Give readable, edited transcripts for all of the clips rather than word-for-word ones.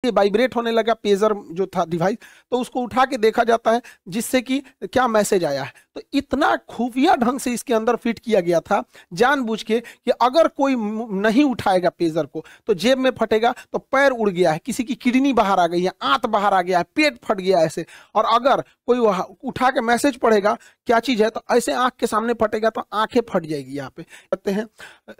में वाइब्रेट होने लगा पेजर जो था डिवाइस, तो उसको उठा के देखा जाता है जिससे कि क्या मैसेज आया है। तो इतना खुफिया ढंग से इसके अंदर फिट किया गया था जानबूझ के कि अगर कोई नहीं उठाएगा पेजर को तो जेब में फटेगा, तो पैर उड़ गया है, किसी की किडनी बाहर आ गई है, आंत बाहर आ गया है, पेट फट गया ऐसे, और अगर कोई उठा के मैसेज पढ़ेगा क्या चीज है तो ऐसे आंख के सामने फटेगा तो आंखें फट जाएगी। यहाँ पे कहते हैं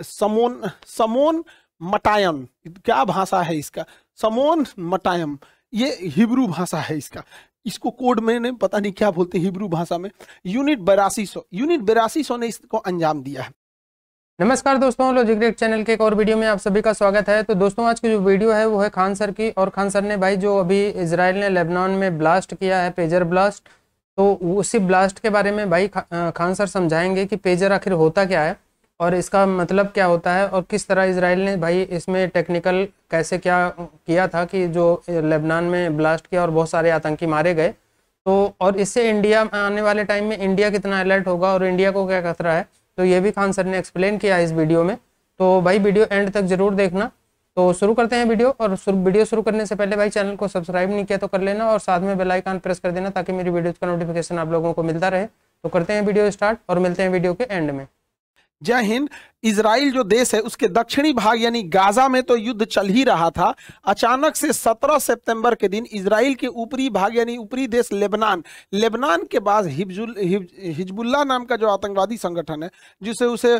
समोन मटायम, क्या भाषा है इसका, समोन मटायम, ये हिब्रू भाषा है इसका। इसको कोड में ने पता नहीं क्या बोलते हिब्रू भाषा में। यूनिट 8200 ने इसको अंजाम दिया है। नमस्कार दोस्तों, लॉजिक चैनल के एक और वीडियो में आप सभी का स्वागत है। तो दोस्तों आज की जो वीडियो है वो है खान सर की, और खान सर ने भाई जो अभी इजराइल ने लेबनान में ब्लास्ट किया है, पेजर ब्लास्ट, तो उसी ब्लास्ट के बारे में भाई खान सर समझाएंगे कि पेजर आखिर होता क्या है और इसका मतलब क्या होता है, और किस तरह इजराइल ने भाई इसमें टेक्निकल कैसे क्या किया था कि जो लेबनान में ब्लास्ट किया और बहुत सारे आतंकी मारे गए। तो और इससे इंडिया आने वाले टाइम में इंडिया कितना अलर्ट होगा और इंडिया को क्या खतरा है, तो ये भी खान सर ने एक्सप्लेन किया इस वीडियो में। तो भाई वीडियो एंड तक जरूर देखना। तो शुरू करते हैं वीडियो, और वीडियो शुरू करने से पहले भाई चैनल को सब्सक्राइब नहीं किया तो कर लेना, और साथ में बेल आइकन प्रेस कर देना ताकि मेरी वीडियोज़ का नोटिफिकेशन आप लोगों को मिलता रहे। तो करते हैं वीडियो स्टार्ट और मिलते हैं वीडियो के एंड में। जय हिंद। इजराइल जो देश है उसके दक्षिणी भाग यानी गाजा में तो युद्ध चल ही रहा था। अचानक से 17 सितंबर के दिन इजराइल के ऊपरी भाग यानी ऊपरी देश लेबनान के बाद हिजबुल्लाह नाम का जो आतंकवादी संगठन है, जिसे उसे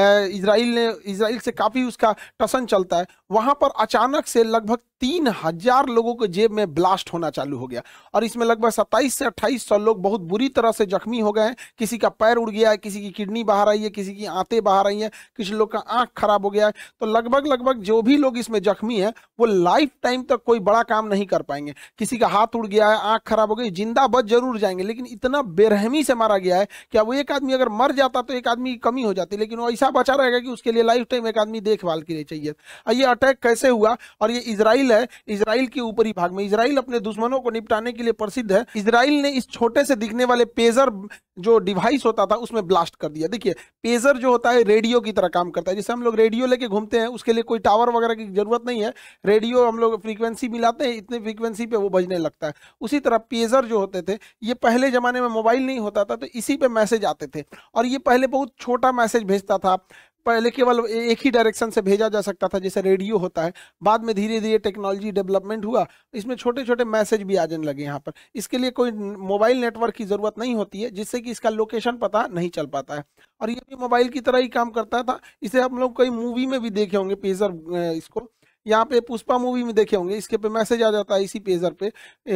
इजराइल से काफी उसका टसन चलता है, वहां पर अचानक से लगभग 3000 लोगों के जेब में ब्लास्ट होना चालू हो गया, और इसमें लगभग 27 से 2800 लोग बहुत बुरी तरह से जख्मी हो गए हैं। किसी का पैर उड़ गया है, किसी की किडनी बाहर आई है, किसी की आंतें बाहर आई हैं, किसी लोग का आंख खराब हो गया है। तो लगभग जो भी लोग इसमें जख्मी है वो लाइफ टाइम तक कोई बड़ा काम नहीं कर पाएंगे। किसी का हाथ उड़ गया है, आंख खराब हो गई, जिंदा बच जरूर जाएंगे, लेकिन इतना बेरहमी से मारा गया है कि अब एक आदमी अगर मर जाता तो एक आदमी की कमी हो जाती, लेकिन वो ऐसा बचा रहेगा कि उसके लिए लाइफ टाइम एक आदमी देखभाल के लिए चाहिए। ये अटैक कैसे हुआ, और ये इजराइल है, इजराइल के ऊपरी भाग में। इजराइल अपने दुश्मनों को निपटाने के लिए प्रसिद्ध है। इजराइल ने इस छोटे से दिखने वाले पेजर जो डिवाइस होता था उसमें ब्लास्ट कर दिया। देखिए पेजर जो होता है रेडियो की तरह काम करता है। जैसे हम लोग रेडियो लेके घूमते हैं, उसके लिए कोई टावर वगैरह की जरूरत नहीं है, रेडियो हम लोग फ्रीक्वेंसी मिलाते हैं, इतने फ्रीक्वेंसी पे वो बजने लगता है। उसी तरह पेजर जो होते थे, ये पहले जमाने में मोबाइल नहीं होता था तो इसी पे मैसेज आते थे, और ये पहले बहुत छोटा मैसेज भेजता था। पहले केवल एक ही डायरेक्शन से भेजा जा सकता था जैसे रेडियो होता है। बाद में धीरे धीरे टेक्नोलॉजी डेवलपमेंट हुआ, इसमें छोटे छोटे मैसेज भी आने लगे यहाँ पर। इसके लिए कोई मोबाइल नेटवर्क की जरूरत नहीं होती है, जिससे कि इसका लोकेशन पता नहीं चल पाता है, और ये भी मोबाइल की तरह ही काम करता था। इसे हम लोग कई मूवी में भी देखे होंगे पेजर, इसको यहाँ पे पुष्पा मूवी में देखे होंगे, इसके पे मैसेज आ जाता है इसी पेजर पे।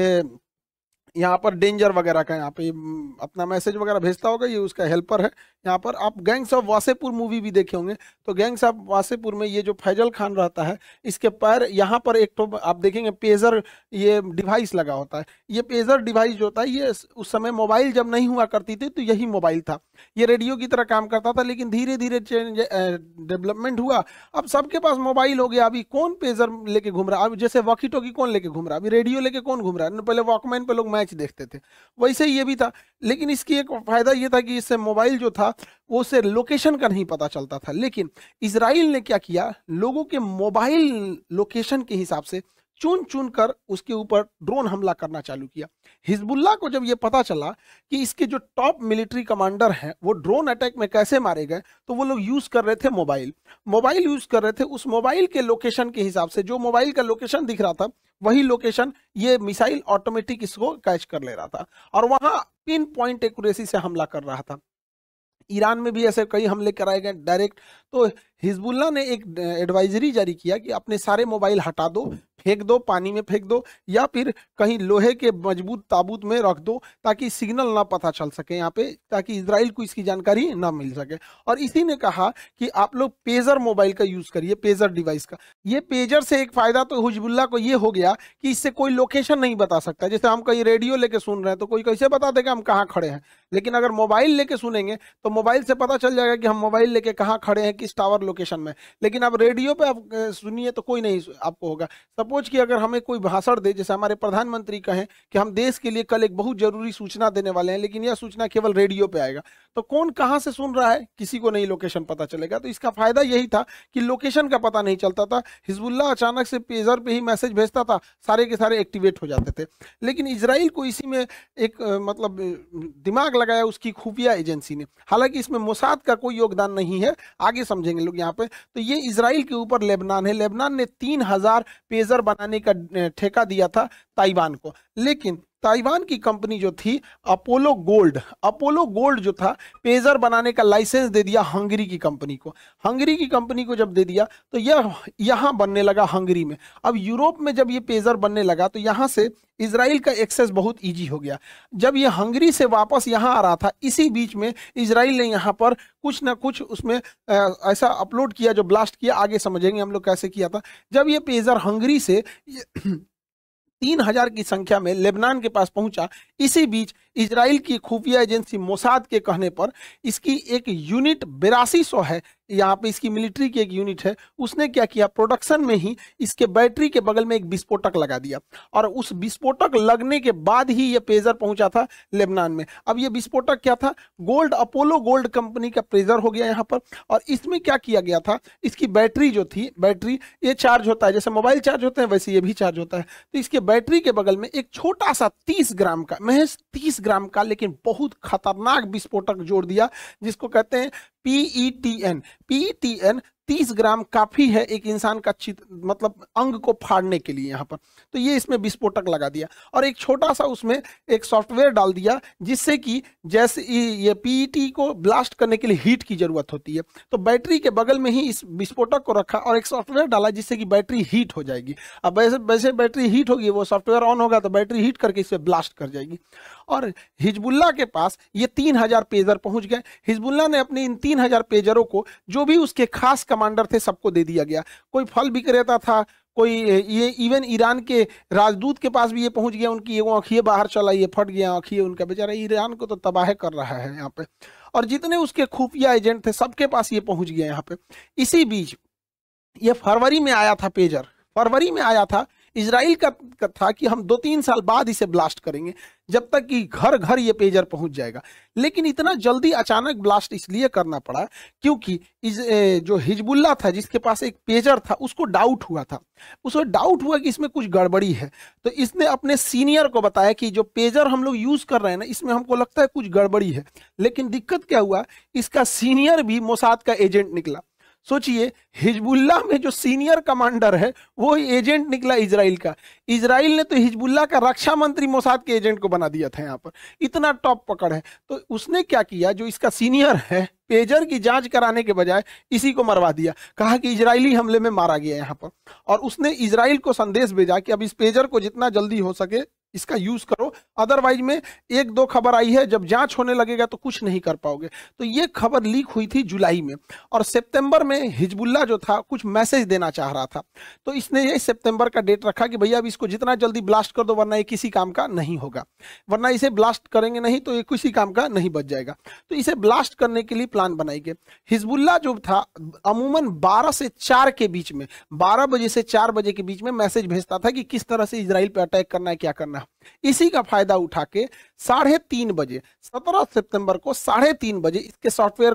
यहाँ पर डेंजर वगैरह का यहाँ पे अपना मैसेज वगैरह भेजता होगा, ये उसका हेल्पर है। यहाँ पर आप गैंग्स ऑफ वासेपुर मूवी भी देखे होंगे, तो गैंग्स ऑफ वासेपुर में ये जो फैजल खान रहता है, इसके पैर यहाँ पर एक तो आप देखेंगे पेजर ये डिवाइस लगा होता है। ये पेजर डिवाइस जो होता है ये उस समय मोबाइल जब नहीं हुआ करती थी तो यही मोबाइल था। ये रेडियो की तरह काम करता था, लेकिन धीरे धीरे डेवलपमेंट हुआ, अब सबके पास मोबाइल हो गया। अभी कौन पेजर लेके घूम रहा है, अब जैसे वॉकी टॉकी कौन लेके घूम रहा है, अभी रेडियो लेके कौन घूम रहा है। पहले वॉकमैन पे लोग मैच देखते थे, वैसे ही ये भी था। लेकिन इसकी एक फायदा ये था कि इससे मोबाइल जो था वो से लोकेशन का नहीं पता चलता था। लेकिन इजराइल ने क्या किया, लोगों के मोबाइल लोकेशन के हिसाब से चुन चुन कर उसके ऊपर ड्रोन हमला करना चालू किया। हिजबुल्लाह को जब ये पता चला कि इसके जो टॉप मिलिट्री कमांडर हैं वो ड्रोन अटैक में कैसे मारे गए, तो वो लोग यूज कर रहे थे मोबाइल यूज कर रहे थे। उस मोबाइल के लोकेशन के हिसाब से जो मोबाइल का लोकेशन दिख रहा था वही लोकेशन ये मिसाइल ऑटोमेटिक इसको कैच कर ले रहा था, और वहां पिन पॉइंट एक्यूरेसी से हमला कर रहा था। ईरान में भी ऐसे कई हमले कराए गए डायरेक्ट। तो हिजबुल्लाह ने एक एडवाइजरी जारी किया कि अपने सारे मोबाइल हटा दो, फेंक दो, पानी में फेंक दो, या फिर कहीं लोहे के मजबूत ताबूत में रख दो ताकि सिग्नल ना पता चल सके यहाँ पे, ताकि इजराइल को इसकी जानकारी ना मिल सके। और इसी ने कहा कि आप लोग पेजर मोबाइल का यूज करिए, पेजर डिवाइस का। ये पेजर से एक फायदा तो हिजबुल्लाह को ये हो गया कि इससे कोई लोकेशन नहीं बता सकता। जैसे हम कहीं रेडियो लेके सुन रहे हैं तो कोई कैसे बता देगा हम कहाँ खड़े हैं, लेकिन अगर मोबाइल लेके सुनेंगे तो मोबाइल से पता चल जाएगा कि हम मोबाइल लेके कहाँ खड़े हैं, किस टावर लोकेशन में, लेकिन अब रेडियो पे आप सुनिए तो कोई नहीं आपको होगा। सपोज कि अगर हमें कोई भाषण दे, जैसे हमारे प्रधानमंत्री कहें कि हम देश के लिए कल एक बहुत जरूरी सूचना देने वाले हैं, लेकिन यह सूचना केवल रेडियो पे आएगा, तो कौन कहां से सुन रहा है किसी को नहीं लोकेशन पता चलेगा। तो इसका फायदा यही था कि लोकेशन का पता नहीं चलता था। हिजबुल्लाह अचानक से पेजर पे ही मैसेज भेजता था, सारे के सारे एक्टिवेट हो जाते थे। लेकिन इजराइल को इसी में एक मतलब दिमाग लगाया उसकी खुफिया एजेंसी ने। हालांकि इसमें मोसाद का कोई योगदान नहीं है, आगे समझेंगे लोग यहाँ पे। तो ये इजराइल के ऊपर लेबनान है। लेबनान ने 3000 पेजर बनाने का ठेका दिया था ताइवान को, लेकिन ताइवान की कंपनी जो थी अपोलो गोल्ड जो था, पेजर बनाने का लाइसेंस दे दिया हंगरी की कंपनी को। हंगरी की कंपनी को जब दे दिया तो यह यहाँ बनने लगा हंगरी में। अब यूरोप में जब ये पेजर बनने लगा तो यहाँ से इजराइल का एक्सेस बहुत इजी हो गया। जब ये हंगरी से वापस यहाँ आ रहा था, इसी बीच में इजराइल ने यहाँ पर कुछ ना कुछ उसमें ऐसा अपलोड किया जो ब्लास्ट किया। आगे समझेंगे हम लोग कैसे किया था। जब ये पेजर हंगरी से 3000 की संख्या में लेबनान के पास पहुंचा, इसी बीच इजराइल की खुफिया एजेंसी मोसाद के कहने पर इसकी एक यूनिट 8200 है, यहाँ पे इसकी मिलिट्री की एक यूनिट है, उसने क्या किया, प्रोडक्शन में ही इसके बैटरी के बगल में एक विस्फोटक लगा दिया। और उस विस्फोटक लगने के बाद ही ये पेजर पहुंचा था लेबनान में। अब ये विस्फोटक क्या था, अपोलो गोल्ड कंपनी का पेजर हो गया यहाँ पर। और इसमें क्या किया गया था, इसकी बैटरी जो थी, बैटरी ये चार्ज होता है जैसे मोबाइल चार्ज होते हैं, वैसे ये भी चार्ज होता है। तो इसके बैटरी के बगल में एक छोटा सा 30 ग्राम का, महज 30 ग्राम का लेकिन बहुत खतरनाक विस्फोटक जोड़ दिया, जिसको कहते हैं PETN 30 ग्राम काफी है एक इंसान का मतलब अंग को फाड़ने के लिए यहाँ पर। तो ये इसमें विस्फोटक लगा दिया और एक छोटा सा उसमें एक सॉफ्टवेयर डाल दिया, जिससे कि जैसे ये PET को ब्लास्ट करने के लिए हीट की जरूरत होती है, तो बैटरी के बगल में ही इस विस्फोटक को रखा और एक सॉफ्टवेयर डाला जिससे कि बैटरी हीट हो जाएगी। अब वैसे बैटरी हीट होगी, वो सॉफ्टवेयर ऑन होगा तो बैटरी हीट करके इसे ब्लास्ट कर जाएगी। और हिजबुल्लाह के पास ये 3000 पेजर पहुंच गए। हिजबुल्लाह ने अपने इन 3000 पेजरों को जो भी उसके खास कमांडर थे सबको दे दिया गया। कोई फल विक्रेता था, कोई ये इवन ईरान के राजदूत के पास भी ये पहुंच गया, उनकी वो आँखिए बाहर चला, ये फट गया आँखिए उनका, बेचारा ईरान को तो तबाह कर रहा है यहाँ पे। और जितने उसके खुफिया एजेंट थे सबके पास ये पहुंच गया यहाँ पे। इसी बीच ये फरवरी में आया था पेजर, फरवरी में आया था। इजराइल का था कि हम 2-3 साल बाद इसे ब्लास्ट करेंगे, जब तक कि घर घर ये पेजर पहुंच जाएगा। लेकिन इतना जल्दी अचानक ब्लास्ट इसलिए करना पड़ा क्योंकि जो हिजबुल्लाह था जिसके पास एक पेजर था, उसको डाउट हुआ था, उसको डाउट हुआ कि इसमें कुछ गड़बड़ी है। तो इसने अपने सीनियर को बताया कि जो पेजर हम लोग यूज कर रहे हैं ना, इसमें हमको लगता है कुछ गड़बड़ी है। लेकिन दिक्कत क्या हुआ, इसका सीनियर भी मोसाद का एजेंट निकला। सोचिए, हिजबुल्लाह में जो सीनियर कमांडर है वो एजेंट निकला इजराइल का। इजराइल ने तो हिजबुल्लाह का रक्षा मंत्री मोसाद के एजेंट को बना दिया था यहाँ पर, इतना टॉप पकड़ है। तो उसने क्या किया, जो इसका सीनियर है, पेजर की जांच कराने के बजाय इसी को मरवा दिया, कहा कि इजरायली हमले में मारा गया यहाँ पर। और उसने इजराइल को संदेश भेजा कि अब इस पेजर को जितना जल्दी हो सके इसका यूज करो, अदरवाइज में 1-2 खबर आई है, जब जांच होने लगेगा तो कुछ नहीं कर पाओगे। तो ये खबर लीक हुई थी जुलाई में, और सितंबर में हिजबुल्लाह जो था कुछ मैसेज देना चाह रहा था, तो इसने ये सितंबर का डेट रखा कि भैया अब इसको जितना जल्दी ब्लास्ट कर दो, वरना ये किसी काम का नहीं होगा, वरना इसे ब्लास्ट करेंगे नहीं तो ये किसी काम का नहीं बच जाएगा। तो इसे ब्लास्ट करने के लिए प्लान बनाई गई। हिजबुल्लाह जो था अमूमन 12 से 4 के बीच में, 12 बजे से 4 बजे के बीच में मैसेज भेजता था कि किस तरह से इजराइल पे अटैक करना है, क्या करना है। इसी का फायदा उठा के 3:30 बजे 17 सितंबर को 3:30 बजे इसके सॉफ्टवेयर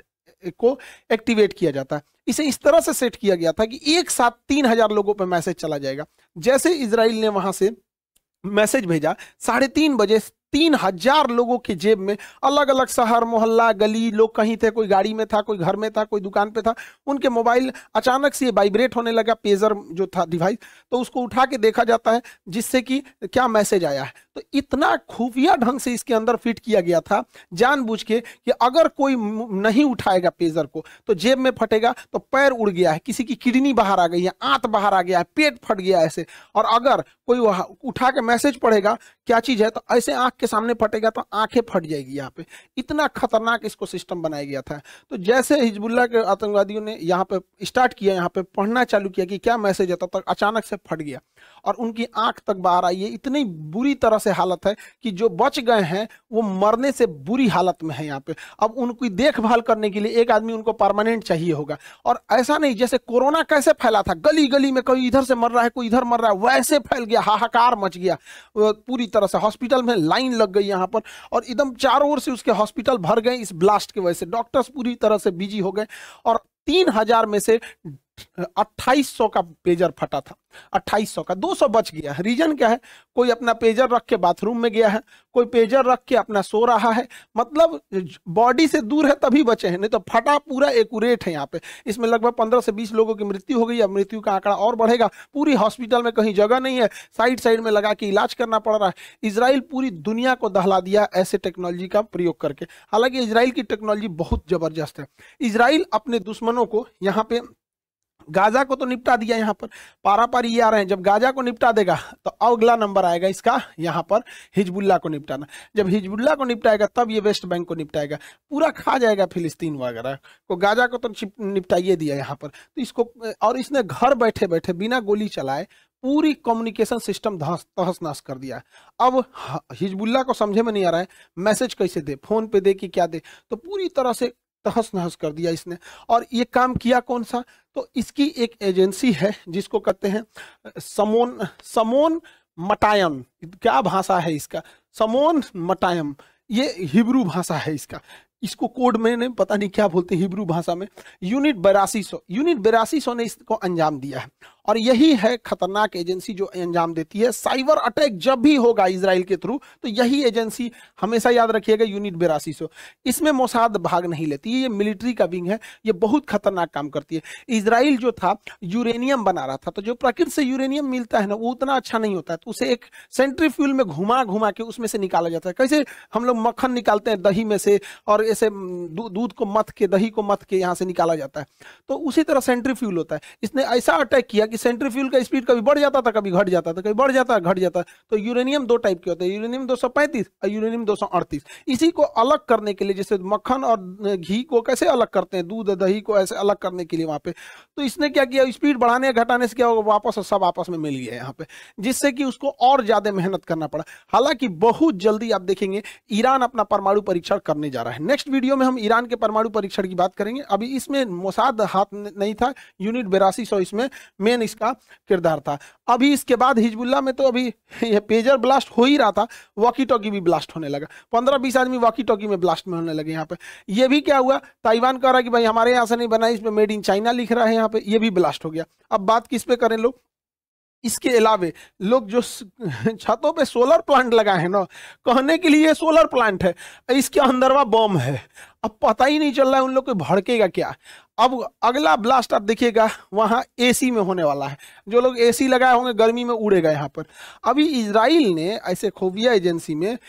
को एक्टिवेट किया जाता है। इसे इस तरह से सेट किया गया था कि एक साथ 3000 लोगों पर मैसेज चला जाएगा। जैसे इजराइल ने वहां से मैसेज भेजा, 3:30 बजे 3000 लोगों के जेब में, अलग अलग शहर, मोहल्ला, गली, लोग कहीं थे, कोई गाड़ी में था, कोई घर में था, कोई दुकान पे था, उनके मोबाइल अचानक से वाइब्रेट होने लगा, पेजर जो था डिवाइस, तो उसको उठा के देखा जाता है जिससे कि क्या मैसेज आया है। तो इतना खुफिया ढंग से इसके अंदर फिट किया गया था जानबूझ के कि अगर कोई नहीं उठाएगा पेजर को तो जेब में फटेगा, तो पैर उड़ गया है, किसी की किडनी बाहर आ गई है, आंत बाहर आ गया है, पेट फट गया ऐसे, और अगर कोई उठा के मैसेज पढ़ेगा क्या चीज है, तो ऐसे आंख के सामने फटेगा तो आंखें फट जाएगी यहाँ पे, इतना खतरनाक इसको सिस्टम बनाया गया था। तो जैसे हिजबुल्लाह के आतंकवादियों ने यहाँ पे स्टार्ट किया, यहाँ पे पढ़ना चालू किया कि क्या मैसेज आता, तक अचानक से फट गया और उनकी आंख तक बाहर आई है। इतनी बुरी तरह से हालत है कि जो बच गए हैं वो मरने से बुरी हालत में है यहाँ पे। अब उनकी देखभाल करने के लिए एक आदमी उनको परमानेंट चाहिए होगा। और ऐसा नहीं जैसे कोरोना कैसे फैला था, गली गली में कोई इधर से मर रहा है कोई इधर मर रहा है, वैसे फैल गया, हाहाकार मच गया पूरी तरह से। हॉस्पिटल में लाइन लग गई यहाँ पर और एकदम चारों ओर से उसके हॉस्पिटल भर गए इस ब्लास्ट की वजह से। डॉक्टर्स पूरी तरह से बिजी हो गए और 3000 में से 2800 का पेजर फटा था, 2800 का 200 बच गया है। रीजन क्या है, कोई अपना पेजर रख के बाथरूम में गया है, कोई पेजर रख के अपना सो रहा है, मतलब बॉडी से दूर है तभी बचे हैं, नहीं तो फटा पूरा एक्यूरेट है यहाँ पे। इसमें लगभग 15 से 20 लोगों की मृत्यु हो गई। अब मृत्यु का आंकड़ा और बढ़ेगा। पूरी हॉस्पिटल में कहीं जगह नहीं है, साइड साइड में लगा के इलाज करना पड़ रहा है। इजराइल पूरी दुनिया को दहला दिया ऐसे टेक्नोलॉजी का प्रयोग करके। हालांकि इजराइल की टेक्नोलॉजी बहुत जबरदस्त है। इजराइल अपने दुश्मनों को यहाँ पे, गाजा को तो निपटा दिया, यहाँ पर पारा पारी ये आ रहे हैं। जब गाजा को निपटा देगा तो अगला नंबर आएगा इसका यहाँ पर हिजबुल्लाह को निपटाना। जब हिजबुल्लाह को निपटाएगा तब ये वेस्ट बैंक को निपटाएगा, पूरा खा जाएगा फिलिस्तीन वगैरह को। गाजा को तो निपटाइए दिया यहाँ पर, तो इसको, और इसने घर बैठे बैठे बिना गोली चलाए पूरी कम्युनिकेशन सिस्टम तहस नहस कर दिया। अब हिजबुल्लाह को समझे में नहीं आ रहा है मैसेज कैसे दे, फोन पे दे कि क्या दे, तो पूरी तरह से तहस नहस कर दिया इसने। और ये काम किया कौन सा, तो इसकी एक एजेंसी है जिसको कहते हैं समोन मटायम। क्या भाषा है इसका, समोन मटायम, ये हिब्रू भाषा है इसका। इसको कोड में पता नहीं क्या बोलते हैं हिब्रू भाषा में। यूनिट 8200 ने इसको अंजाम दिया है। और यही है खतरनाक एजेंसी जो अंजाम देती है साइबर अटैक जब भी होगा इजराइल के थ्रू, तो यही एजेंसी, हमेशा याद रखिएगा, यूनिट 8200। इसमें मोसाद भाग नहीं लेती, ये मिलिट्री का विंग है, ये बहुत खतरनाक काम करती है। इजराइल जो था यूरेनियम बना रहा था, तो जो प्रकृति से यूरेनियम मिलता है ना वो उतना अच्छा नहीं होता है, तो उसे एक सेंट्रीफ्यूल में घुमा घुमा के उसमें से निकाला जाता है। कैसे हम लोग मक्खन निकालते हैं दही में से, और ऐसे दूध को मथ के, दही को मथ के यहाँ से निकाला जाता है, तो उसी तरह सेंट्रीफ्यूल होता है। इसने ऐसा अटैक किया कि सेंट्रीफ्यूल का स्पीड कभी बढ़ जाता था, कभी घट जाता था, कभी बढ़ जाता घट जाता। तो यूरेनियम 2 टाइप के होते हैं, यूरेनियम 235 और यूरेनियम 238। इसी को अलग करने के लिए, जैसे मक्खन और घी को कैसे अलग करते हैं, दूध दही को ऐसे अलग करने के लिए वहां पे, तो इसने क्या किया, स्पीड बढ़ाने घटाने से क्या होगा, वापस सब आपस में मिल गया यहाँ पे, जिससे कि उसको और ज्यादा मेहनत करना पड़ा। हालांकि बहुत जल्दी आप देखेंगे ईरान अपना परमाणु परीक्षण करने जा रहा है। नेक्स्ट वीडियो में हम ईरान के परमाणु परीक्षण की बात करेंगे। अभी इसमें मोसाद हाथ नहीं था, यूनिट 8200 इसमें मेन इसका किरदार था। अभी इसके बाद हिजबुल्लाह में तो अभी ये पेजर ब्लास्ट हो ही रहा था, वॉकी टॉकी भी ब्लास्ट होने लगा। 15-20 आदमी वॉकी टॉकी में ब्लास्ट में होने लगे यहाँ पे। ये भी क्या हुआ, ताइवान कह रहा है कि भाई हमारे यहाँ से नहीं बना, इस पे मेड इन चाइना लिख रहा है यहाँ पे, ये भी ब्लास्ट हो गया। अब बात किस पे करें लोग, इसके अलावे लोग जो छतों पे सोलर प्लांट लगाए हैं ना, कहने के लिए सोलर प्लांट है, इसके अंदरवा बम है। अब पता ही नहीं चल रहा है उन लोग को भड़केगा क्या। अब अगला ब्लास्ट आप देखिएगा वहां एसी में होने वाला है। जो लोग एसी लगाए होंगे गर्मी में उड़ेगा यहाँ पर। अभी इजराइल ने ऐसे खुफिया एजेंसी में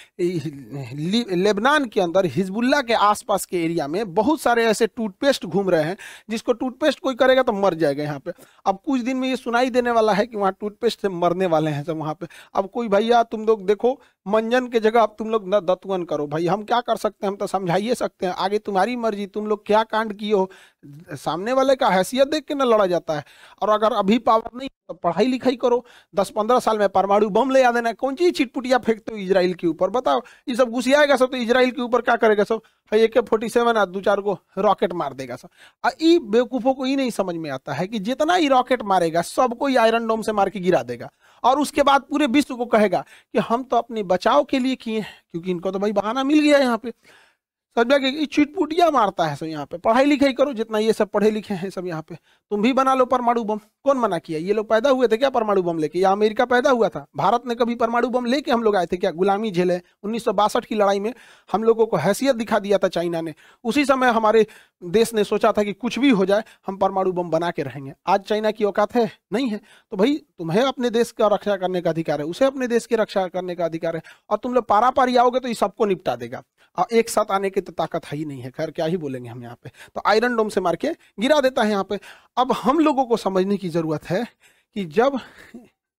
लेबनान के अंदर हिजबुल्लाह के आसपास के एरिया में बहुत सारे ऐसे टूथपेस्ट घूम रहे हैं, जिसको टूथपेस्ट कोई करेगा तो मर जाएगा यहाँ पे। अब कुछ दिन में ये सुनाई देने वाला है कि वहाँ टूथपेस्ट से मरने वाले हैं सब वहाँ पे। अब कोई भैया तुम लोग देखो, मंजन के जगह अब तुम लोग दत्तवन करो भाई, हम क्या कर सकते हैं, हम तो समझाइए सकते हैं, आगे तुम्हारी मर्जी, तुम लोग क्या कांड किए हो। सामने वाले का हैसियत देख के ना लड़ा जाता है। और अगर अभी पावर नहीं तो पढ़ाई लिखाई करो, 10-15 साल में परमाणु बम ले आ देना। कौन चीज चिटपुटिया फेंकते हो इजराइल के ऊपर, बताओ। ये सब घुसियाएगा सब तो इजराइल के ऊपर क्या करेगा सब, AK-47 2-4 को रॉकेट मार देगा सब। ई बेवकूफों को ही नहीं समझ में आता है कि जितना ही रॉकेट मारेगा सबको ही आयरन डोम से मार के गिरा देगा, और उसके बाद पूरे विश्व को कहेगा कि हम तो अपने बचाव के लिए किए हैं, क्योंकि इनको तो भाई बहाना मिल गया यहाँ पे। समझा कि चिटपुटिया मारता है सब यहाँ पे। पढ़ाई लिखाई करो, जितना ये सब पढ़े लिखे हैं सब यहाँ पे, तुम भी बना लो परमाणु बम। कौन मना किया, ये लोग पैदा हुए थे क्या परमाणु बम लेके, या अमेरिका पैदा हुआ था? भारत ने कभी परमाणु बम लेके हम लोग आए थे क्या? गुलामी झेले 1962 की लड़ाई में हम लोगों को हैसियत दिखा दिया था चाइना ने। उसी समय हमारे देश ने सोचा था कि कुछ भी हो जाए हम परमाणु बम बना के रहेंगे। आज चाइना की औकात है? नहीं है। तो भाई तुम्हें अपने देश का रक्षा करने का अधिकार है, उसे अपने देश की रक्षा करने का अधिकार है। और तुम लोग पारा पारी आओगे तो ये सबको निपटा देगा, और एक साथ आने की तो ताकत है ही नहीं है। खैर क्या ही बोलेंगे हम यहाँ पे। तो आयरन डोम से मार के गिरा देता है यहाँ पे। अब हम लोगों को समझने की जरूरत है कि जब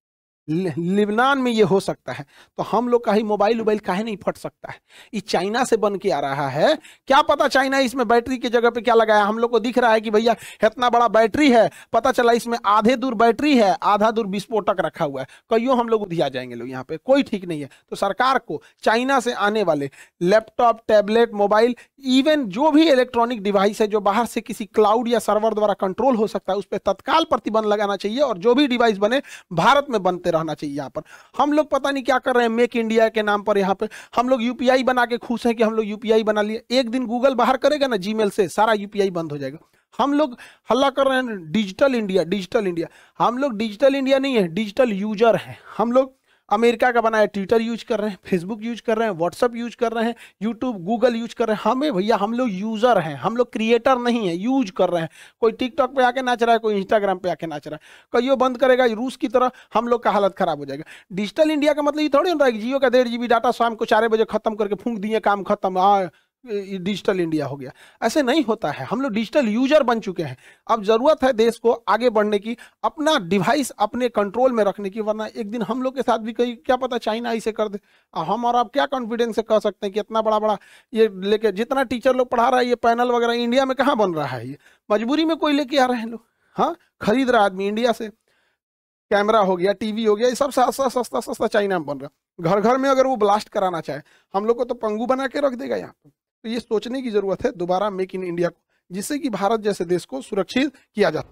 लिबनान में ये हो सकता है, तो हम लोग का ही मोबाइल काहे नहीं फट सकता है? ये चाइना से बन के आ रहा है, क्या पता चाइना इसमें बैटरी की जगह पे क्या लगाया। हम लोग को दिख रहा है कि भैया इतना बड़ा बैटरी है, पता चला इसमें आधे दूर बैटरी है, आधा दूर विस्फोटक रखा हुआ है। कईयों हम लोग उधिया जाएंगे लोग, यहाँ पे कोई ठीक नहीं है। तो सरकार को चाइना से आने वाले लैपटॉप, टैबलेट, मोबाइल, इवन जो भी इलेक्ट्रॉनिक डिवाइस है जो बाहर से किसी क्लाउड या सर्वर द्वारा कंट्रोल हो सकता है, उस पर तत्काल प्रतिबंध लगाना चाहिए। और जो भी डिवाइस बने भारत में बनते रहना चाहिए। यहाँ पर हम लोग पता नहीं क्या कर रहे हैं, मेक इंडिया के नाम पर यहाँ पे हम लोग यूपीआई बना के खुश हैं कि हम लोग यूपीआई बना लिए। एक दिन गूगल बाहर करेगा ना जीमेल से, सारा यूपीआई बंद हो जाएगा। हम लोग हल्ला कर रहे हैं डिजिटल इंडिया, डिजिटल इंडिया। हम लोग डिजिटल इंडिया नहीं है, डिजिटल यूजर हैं हम लोग। अमेरिका का बनाया ट्विटर यूज कर रहे हैं, फेसबुक यूज कर रहे हैं, व्हाट्सअप यूज कर रहे हैं, यूट्यूब, गूगल यूज कर रहे हैं। हमें भैया हम लोग यूजर हैं, हम लोग क्रिएटर नहीं है, यूज कर रहे हैं। कोई टिकटॉक पे आके नाच रहा है, कोई इंस्टाग्राम पे आके नाच रहा है। कईयों बंद करेगा रूस की तरह, हम लोग का हालत खराब हो जाएगा। डिजिटल इंडिया का मतलब ये थोड़ी होता है कि जियो का 1.5 GB डाटा शाम को 4 बजे खत्म करके फूंक दिए, काम खत्म, डिजिटल इंडिया हो गया। ऐसे नहीं होता है, हम लोग डिजिटल यूजर बन चुके हैं। अब जरूरत है देश को आगे बढ़ने की, अपना डिवाइस अपने कंट्रोल में रखने की, वरना एक दिन हम लोग के साथ भी कहीं क्या पता चाइना ऐसे कर दे। हम और आप क्या कॉन्फिडेंस से कह सकते हैं कि इतना बड़ा बड़ा ये लेके, जितना टीचर लोग पढ़ा रहा है ये पैनल वगैरह इंडिया में कहाँ बन रहा है? ये मजबूरी में कोई लेके आ रहे हैं लोग। हाँ, खरीद रहा आदमी इंडिया से, कैमरा हो गया, टीवी हो गया, ये सब सस्ता सस्ता सस्ता चाइना में बन रहा। घर घर में अगर वो ब्लास्ट कराना चाहे हम लोग को तो पंगु बना के रख देगा यहाँ पे। तो ये सोचने की जरूरत है दोबारा मेक इन इंडिया को, जिससे कि भारत जैसे देश को सुरक्षित किया जा।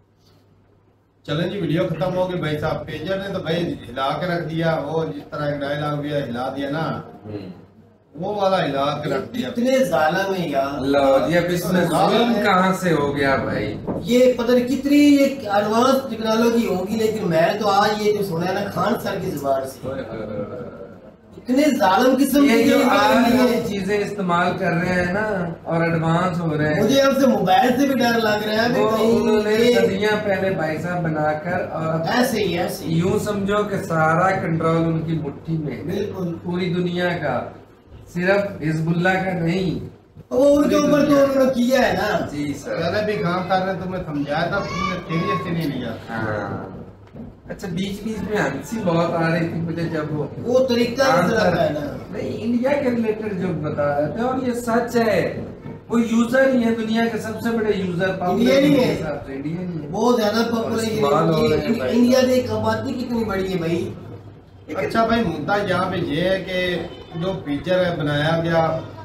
चलें जी, वीडियो खत्म हो गई भाई साहब। पेजर ने तो भाई हिला के रख दिया, वो जिस तरह एक डायलॉग भी हिला दिया ना, वो वाला हिला के रख दिया। कितने जालिम है यार। लो जी, अब इसमें जुल्म कहाँ से हो गया भाई? ये पता नहीं कितनी ये एडवांस टेक्नोलॉजी होगी, लेकिन मैं तो आज ये जो सुना है ना खान सर की जुबान से, इतने जालिम किस्म ये के जो आज ये हम चीजें इस्तेमाल कर रहे हैं ना और एडवांस हो रहे हैं, मुझे अब से मोबाइल से भी डर लग रहा है वो कि कहीं उन्होंने ये सदियां पहले भाई साहब बनाकर, और अब ऐसे ही यूं समझो कि सारा कंट्रोल उनकी मुट्ठी में है। बिल्कुल। पूरी दुनिया का, सिर्फ हिजबुल्ला का नहीं। वो उनके ऊपर तो उन्होंने किया है ना। जी सर। पहले भी काम कर रहे, तुम्हें समझाया था, तुमने सीरियस से नहीं लिया। हाँ, अच्छा, बीच बीच में हंसी बहुत आ रही थी मुझे जब वो तरीका आंसर है ना। नहीं, इंडिया के रिलेटेड जो बता रहे थे, और ये सच है। वो यूजर ही है, दुनिया के सबसे बड़े यूजर इंडियन ही है। इंडियन ही है। बहुत ज्यादा इस्तेमाल हो रहे हैं पॉपुलर। भाई। इंडिया की आबादी कितनी बड़ी है भाई। अच्छा भाई, मुद्दा यहाँ पे ये है कि जो फीचर है बनाया गया,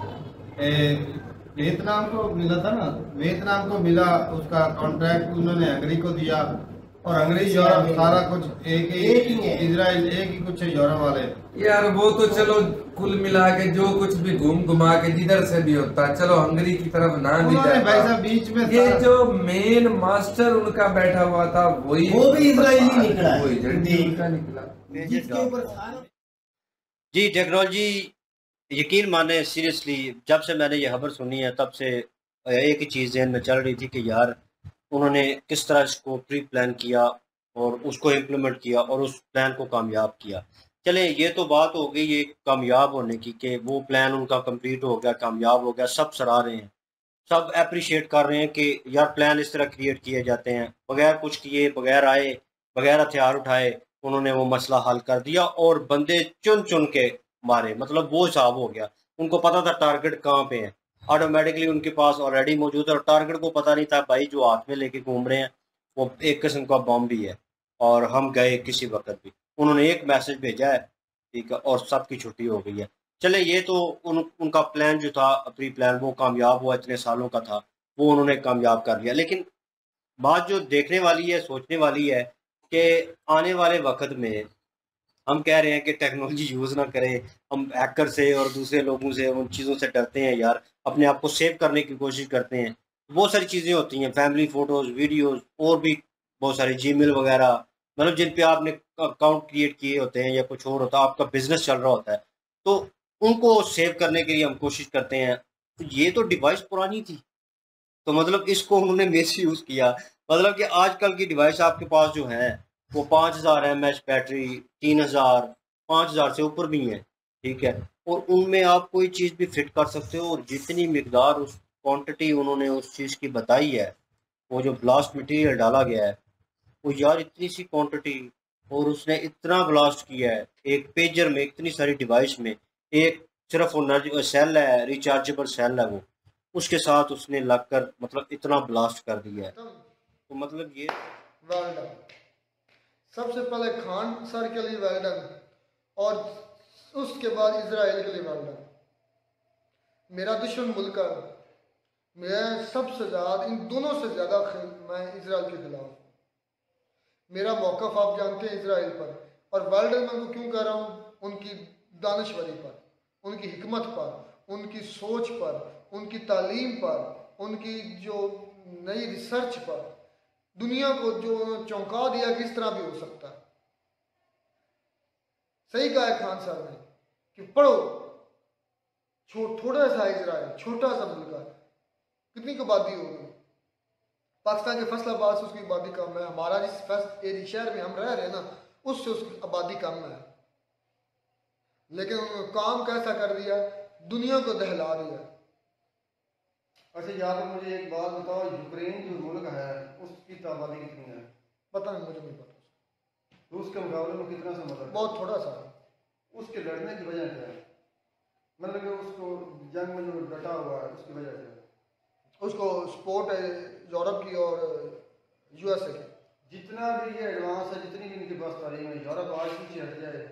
वियतनाम को मिला था ना, वियतनाम को मिला, उसका कॉन्ट्रैक्ट उन्होंने हंगरी को दिया, और हंगरी यूरोप सारा कुछ एक ही है, इजराइल एक ही कुछ है, यूरोप वाले। यार वो तो चलो कुल मिला के जो कुछ भी घूम घुमा के जिधर से भी होता है, चलो हंगरी की तरफ ना भी उन्होंने भाई जाता। साहब बीच में ये जो मेन मास्टर उनका बैठा हुआ था वही, वो भी इजरायली निकला है। वही झंडी उनका निकला। जिसके ऊपर सारा जी टेक्नोलॉजी, यकीन माने सीरियसली, जब से मैंने ये खबर सुनी है तब से एक ही चीज़ ज़हन में चल रही थी कि यार उन्होंने किस तरह इसको प्री प्लान किया और उसको इम्प्लीमेंट किया और उस प्लान को कामयाब किया। चले, ये तो बात हो गई ये कामयाब होने की कि वो प्लान उनका कंप्लीट हो गया, कामयाब हो गया, सब सराह रहे हैं, सब अप्रिशिएट कर रहे हैं कि यार प्लान इस तरह क्रिएट किए जाते हैं, बगैर कुछ किए, बगैर आए, बगैर हथियार उठाए, उन्होंने वो मसला हल कर दिया और बंदे चुन चुन के मारे। मतलब वो हिसाब हो गया, उनको पता था टारगेट कहाँ पे है, ऑटोमेटिकली उनके पास ऑलरेडी मौजूद है, और टारगेट को पता नहीं था भाई जो हाथ में लेके घूम रहे हैं वो एक किस्म का बम भी है और हम गए किसी वक्त भी। उन्होंने एक मैसेज भेजा है, ठीक है, और सबकी छुट्टी हो गई है। चले, ये तो उनका प्लान जो था, प्री प्लान, वो कामयाब हुआ, इतने सालों का था, वो उन्होंने कामयाब कर लिया। लेकिन बात जो देखने वाली है, सोचने वाली है कि आने वाले वक्त में हम कह रहे हैं कि टेक्नोलॉजी यूज़ ना करें, हम हैकर से और दूसरे लोगों से, उन चीज़ों से डरते हैं यार, अपने आप को सेव करने की कोशिश करते हैं। बहुत सारी चीज़ें होती हैं, फैमिली फ़ोटोज़, वीडियोज़, और भी बहुत सारी जीमेल वगैरह, मतलब जिन पे आपने अकाउंट क्रिएट किए होते हैं या कुछ और होता है, आपका बिजनेस चल रहा होता है, तो उनको सेव करने के लिए हम कोशिश करते हैं। तो ये तो डिवाइस पुरानी थी, तो मतलब इसको उन्होंने मिस यूज़ किया। मतलब कि आजकल की डिवाइस आपके पास जो है वो 5000 mAh बैटरी, 3000, 5000 से ऊपर भी है, ठीक है, और उनमें आप कोई चीज़ भी फिट कर सकते हो। और जितनी मिकदार, उस क्वांटिटी उन्होंने उस चीज़ की बताई है, वो जो ब्लास्ट मटेरियल डाला गया है, वो यार इतनी सी क्वांटिटी और उसने इतना ब्लास्ट किया है एक पेजर में, इतनी सारी डिवाइस में, एक सिर्फ वो सेल है, रिचार्जेबल सेल है वो, उसके साथ उसने लगकर मतलब इतना ब्लास्ट कर दिया है। तो मतलब ये वेल डन, सबसे पहले खान सर के लिए वेल डन और उसके बाद इजराइल के लिए वेल डन। मेरा दुश्मन मुल्क है, मैं सबसे ज़्यादा इन दोनों से ज़्यादा मैं इजराइल के खिलाफ हूँ। मेरा मौक़िफ़ आप जानते हैं इजराइल पर, और वेल डन मैं उनको क्यों कह रहा हूँ? उनकी दानिशवरी पर, उनकी हिकमत पर, उनकी सोच पर, उनकी तालीम पर, उनकी जो नई रिसर्च पर, दुनिया को जो चौंका दिया कि इस तरह भी हो सकता है। सही कहा है खान साहब ने कि पढ़ो, थोड़ा सा इजराइल, छोटा सा मुल्क है, कितनी की आबादी होगी? पाकिस्तान के फैसलाबाद से उसकी आबादी कम है, हमारा जिस शहर में हम रह रहे हैं ना, उससे उसकी आबादी कम है, लेकिन उन्होंने काम कैसा कर दिया, दुनिया को दहला दिया। अच्छा, यहाँ पर मुझे एक बात बताओ, यूक्रेन जो मुल्क है उसकी आबादी कितनी है? पता नहीं, मुझे नहीं पता। रूस के मुकाबले में कितना सा मतलब? बहुत थोड़ा सा। उसके लड़ने की वजह क्या है? मतलब कि उसको जंग में जो डटा हुआ है उसकी वजह क्या है? उसको सपोर्ट है यूरोप की और यूएसए की। जितना भी ये एडवांस है, जितनी भी इनके पास तालीम है, यूरोप आज पीछे हट जाए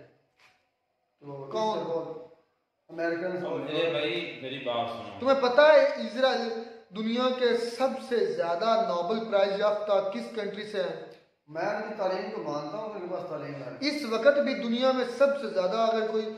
तो कौन? अमेरिकन। भाई मेरी बात सुनो, तुम्हें पता है इजराइल दुनिया के सबसे ज्यादा नोबेल प्राइज याफ्ता किस कंट्री से है? मैं उनकी तालीम को मानता हूँ, उनके पास तालीम है। इस वक्त भी दुनिया में सबसे ज्यादा अगर कोई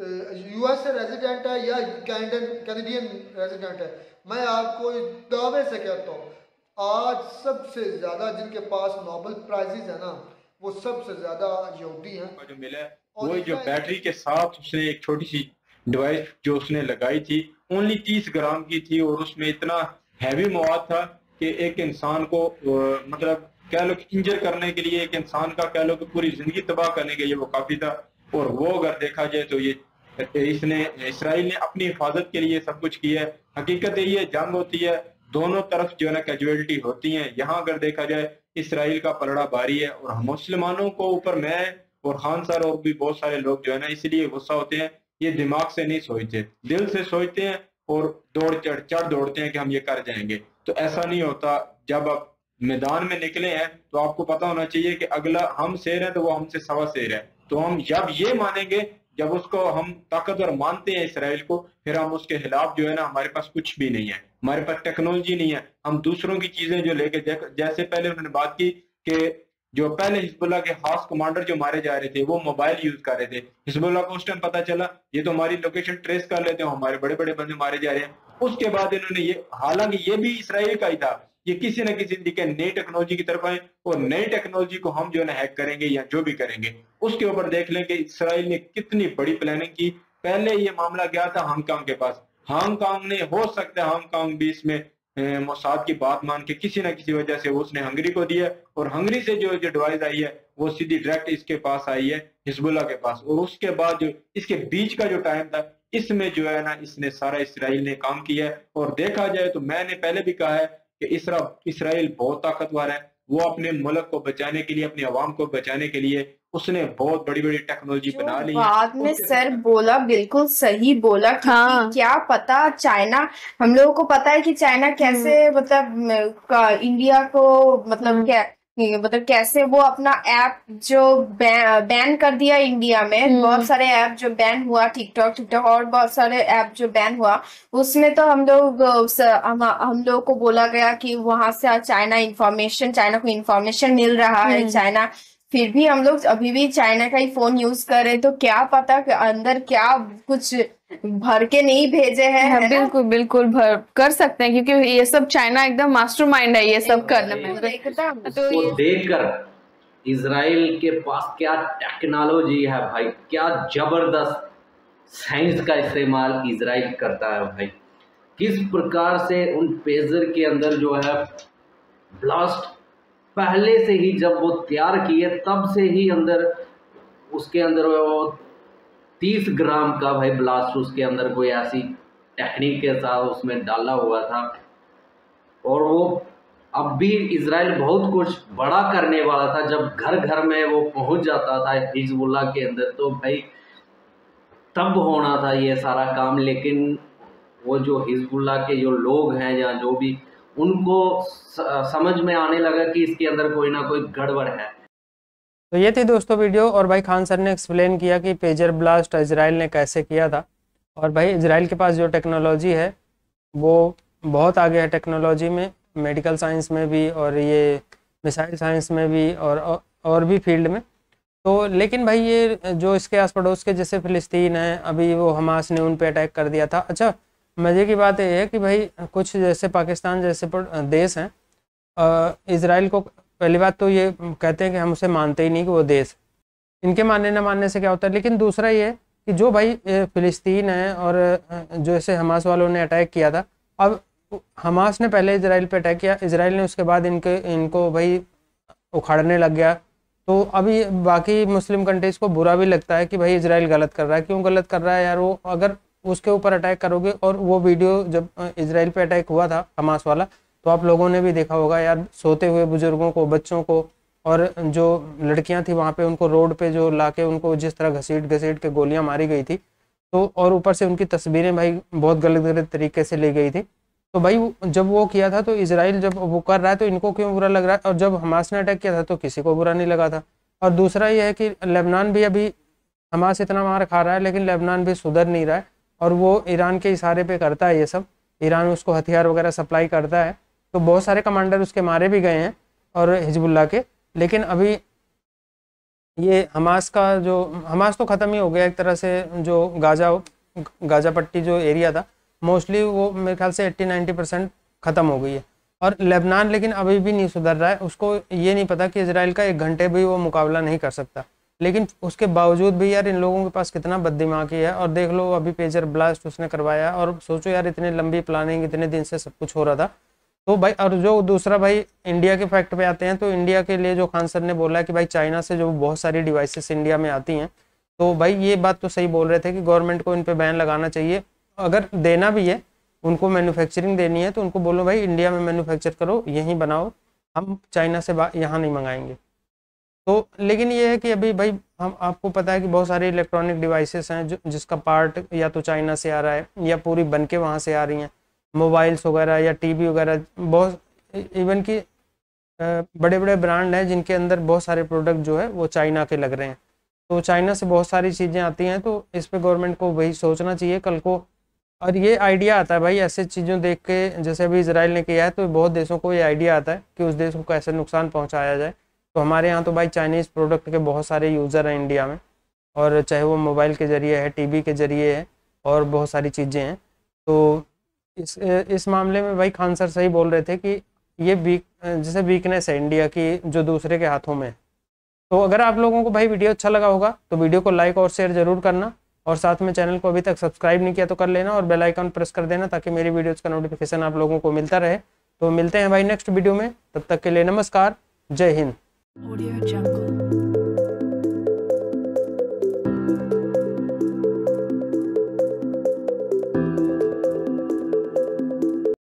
यूएसए रेजिडेंट है या कैनेडियन रेजिडेंट है, मैं आपको दावे से कहता हूँ आज सबसे ज्यादा जिनके पास नोबेल प्राइजेस है ना, वो सबसे ज्यादा यहूदी हैं। जो मिला वो जो बैटरी के साथ उसने एक छोटी सी डिवाइस जो उसने लगाई थी, ओनली 30 ग्राम की थी, और उसमें इतना हैवी मवाद था कि एक इंसान को मतलब कह लो कि इंजर करने के लिए, एक इंसान का कह लो कि पूरी जिंदगी तबाह करने के लिए वो काफी था। और वो अगर देखा जाए तो ये इसने इसराइल ने अपनी हिफाजत के लिए सब कुछ किया है। हकीकत ये जंग होती है, दोनों तरफ जो है ना कैजुअलिटी होती है। यहाँ अगर देखा जाए इसराइल का पलड़ा भारी है, और मुसलमानों को ऊपर मैं और खान सर और भी बहुत सारे लोग जो है ना इसलिए गुस्सा होते हैं, ये दिमाग से नहीं सोचते, दिल से सोचते हैं और चढ़ दौड़ते हैं कि हम ये कर जाएंगे। तो ऐसा नहीं होता। जब आप मैदान में निकले हैं तो आपको पता होना चाहिए कि अगला हम शेर है तो वो हमसे सवा शेर है। तो हम जब ये मानेंगे, जब उसको हम ताकतवर मानते हैं इसराइल को, फिर हम उसके खिलाफ जो है ना, हमारे पास कुछ भी नहीं है, हमारे पास टेक्नोलॉजी नहीं है। हम दूसरों की चीजें जो लेके, जैसे पहले उन्होंने बात की कि जो पहले हिजबुल्लाह के खास कमांडर जो मारे जा रहे थे वो मोबाइल यूज कर रहे थे। हिजबुल्लाह को उस टाइम पता चला ये तो हमारी लोकेशन ट्रेस कर लेते हो, हमारे बड़े बड़े बंदे मारे जा रहे हैं। उसके बाद इन्होंने ये, हालांकि ये भी इसराइल का ही था, ये किसी न किसी तरीके नई टेक्नोलॉजी की तरफ आए और नई टेक्नोलॉजी को हम जो है ना हैक करेंगे या जो भी करेंगे उसके ऊपर देख लें कि इसराइल ने कितनी बड़ी प्लानिंग की। पहले ये मामला गया था हांगकांग के पास, हांगकांग ने, हो सकता है हांगकांग भी इसमें मोसाद की बात मान के किसी न किसी वजह से उसने हंगरी को दिया, और हंगरी से जो डिवाइस आई है वो सीधी डायरेक्ट इसके पास आई है, हिजबुल्लाह के पास। और उसके बाद जो इसके बीच का जो टाइम था, इसमें जो है ना इसने सारा इसराइल ने काम किया है। और देखा जाए तो मैंने पहले भी कहा है कि इसराइल बहुत ताकतवर है, वो अपने मुल्क को बचाने के लिए, अपनी आवाम को बचाने के लिए उसने बहुत बड़ी बड़ी टेक्नोलॉजी बना ली है। बाद में सर बोला, बिल्कुल सही बोला, क्योंकि हाँ। क्या पता चाइना, हम लोगों को पता है कि चाइना कैसे मतलब इंडिया को मतलब क्या मतलब कैसे वो अपना ऐप जो बैन कर दिया इंडिया में, बहुत सारे ऐप जो बैन हुआ, टिकटॉक और बहुत सारे ऐप जो बैन हुआ, उसमें तो हम लोग को बोला गया कि वहां से चाइना को इंफॉर्मेशन मिल रहा है। चाइना, फिर भी हम लोग अभी भी चाइना का ही फोन यूज कर रहे, तो क्या पता कि अंदर क्या कुछ भर के नहीं भेजे हैं। हाँ, बिल्कुल बिल्कुल भर कर सकते हैं, क्योंकि ये सब चाइना एकदम मास्टरमाइंड है ये सब करने में। तो ये देखकर इजराइल के पास क्या टेक्नोलॉजी है भाई, क्या जबरदस्त साइंस का इस्तेमाल इजराइल करता है भाई। किस प्रकार से उन पेजर के अंदर जो है ब्लास्ट पहले से ही जब वो तैयार किए तब से ही अंदर उसके अंदर वो 30 ग्राम का भाई ब्लास्ट उसके अंदर कोई ऐसी टेक्निक के साथ उसमें डाला हुआ था। और वो अब भी इजराइल बहुत कुछ बड़ा करने वाला था। जब घर घर में वो पहुंच जाता था हिजबुल्लाह के अंदर, तो भाई तब होना था ये सारा काम। लेकिन वो जो हिजबुल्लाह के जो लोग हैं या जो भी, उनको समझ में आने लगा कि इसके अंदर कोई ना कोई गड़बड़ है। तो ये थी दोस्तों वीडियो, और भाई खान सर ने एक्सप्लेन किया कि पेजर ब्लास्ट इजराइल ने कैसे किया था। और भाई इजराइल के पास जो टेक्नोलॉजी है वो बहुत आगे है टेक्नोलॉजी में, मेडिकल साइंस में भी और ये मिसाइल साइंस में भी और भी फील्ड में। तो लेकिन भाई ये जो इसके आस पड़ोस के जैसे फ़िलिस्तीन है, अभी वो हमास ने उन पे अटैक कर दिया था। अच्छा मज़े की बात ये है कि भाई कुछ जैसे पाकिस्तान जैसे देश हैं, इजराइल को पहली बात तो ये कहते हैं कि हम उसे मानते ही नहीं कि वो देश, इनके मानने ना मानने से क्या होता है। लेकिन दूसरा ये कि जो भाई फ़िलिस्तीन है और जो ऐसे हमास वालों ने अटैक किया था, अब हमास ने पहले इजराइल पे अटैक किया, इजराइल ने उसके बाद इनको भाई उखाड़ने लग गया। तो अभी बाकी मुस्लिम कंट्रीज़ को बुरा भी लगता है कि भाई इजराइल गलत कर रहा है। क्यों गलत कर रहा है यार? वो अगर उसके ऊपर अटैक करोगे, और वो वीडियो जब इजराइल पे अटैक हुआ था हमास वाला, तो आप लोगों ने भी देखा होगा यार, सोते हुए बुजुर्गों को, बच्चों को, और जो लड़कियां थी वहाँ पे उनको रोड पे जो लाके उनको जिस तरह घसीट के गोलियां मारी गई थी, तो और ऊपर से उनकी तस्वीरें भाई बहुत गलत तरीके से ली गई थी। तो भाई जब वो किया था तो इजराइल जब वो कर रहा है तो इनको क्यों बुरा लग रहा है, और जब हमास ने अटैक किया था तो किसी को बुरा नहीं लगा था। और दूसरा ये है कि लेबनान भी अभी हमास इतना मार खा रहा है, लेकिन लेबनान भी सुधर नहीं रहा है, और वो ईरान के इशारे पे करता है ये सब, ईरान उसको हथियार वगैरह सप्लाई करता है। तो बहुत सारे कमांडर उसके मारे भी गए हैं और हिजबुल्लाह के। लेकिन अभी ये हमास तो ख़त्म ही हो गया एक तरह से। जो गाजा पट्टी जो एरिया था मोस्टली वो मेरे ख्याल से 80-90% ख़त्म हो गई है। और लेबनान लेकिन अभी भी नहीं सुधर रहा है, उसको ये नहीं पता कि इजराइल का 1 घंटे भी वो मुकाबला नहीं कर सकता। लेकिन उसके बावजूद भी यार इन लोगों के पास कितना बददिमागी है। और देख लो अभी पेजर ब्लास्ट उसने करवाया, और सोचो यार इतनी लंबी प्लानिंग, इतने दिन से सब कुछ हो रहा था। तो भाई और जो दूसरा भाई इंडिया के फैक्ट पे आते हैं, तो इंडिया के लिए जो खान सर ने बोला है कि भाई चाइना से जो बहुत सारी डिवाइसेस इंडिया में आती हैं, तो भाई ये बात तो सही बोल रहे थे कि गवर्नमेंट को इन पे बैन लगाना चाहिए। अगर देना भी है, उनको मैन्युफैक्चरिंग देनी है, तो उनको बोलो भाई इंडिया में मैन्युफैक्चर करो, यहीं बनाओ, हम चाइना से यहाँ नहीं मंगाएंगे। तो लेकिन ये है कि अभी भाई हम आपको पता है कि बहुत सारे इलेक्ट्रॉनिक डिवाइसेस हैं जिसका पार्ट या तो चाइना से आ रहा है या पूरी बन के वहाँ से आ रही हैं, मोबाइल्स वगैरह या टीवी वगैरह, बहुत इवन कि बड़े बड़े ब्रांड हैं जिनके अंदर बहुत सारे प्रोडक्ट जो है वो चाइना के लग रहे हैं। तो चाइना से बहुत सारी चीज़ें आती हैं, तो इस पे गवर्नमेंट को वही सोचना चाहिए कल को। और ये आइडिया आता है भाई ऐसे चीज़ों देख के, जैसे अभी इजराइल ने किया है, तो बहुत देशों को ये आइडिया आता है कि उस देश को कैसे नुकसान पहुँचाया जाए। तो हमारे यहाँ तो भाई चाइनीज़ प्रोडक्ट के बहुत सारे यूज़र हैं इंडिया में, और चाहे वो मोबाइल के ज़रिए है, टीवी के ज़रिए है, और बहुत सारी चीज़ें हैं। तो इस मामले में भाई खान सर सही बोल रहे थे कि ये जैसे वीकनेस है इंडिया की जो दूसरे के हाथों में है। तो अगर आप लोगों को भाई वीडियो अच्छा लगा होगा तो वीडियो को लाइक और शेयर ज़रूर करना, और साथ में चैनल को अभी तक सब्सक्राइब नहीं किया तो कर लेना, और बेल आइकन प्रेस कर देना ताकि मेरी वीडियोज़ का नोटिफिकेशन आप लोगों को मिलता रहे। तो मिलते हैं भाई नेक्स्ट वीडियो में, तब तक के लिए नमस्कार, जय हिंद। Audio Jungle।